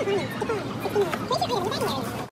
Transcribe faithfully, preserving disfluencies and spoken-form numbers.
performance, decor, system, create your creative with vocabulary.